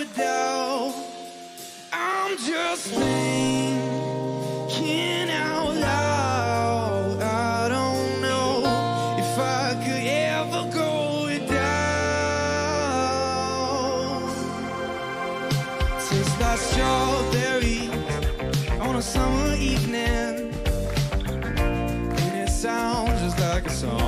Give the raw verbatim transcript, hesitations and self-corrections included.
doubt. I'm just thinking out loud. I don't know if I could ever go without. Tastes like strawberries on a summer evening, and it sounds just like a song.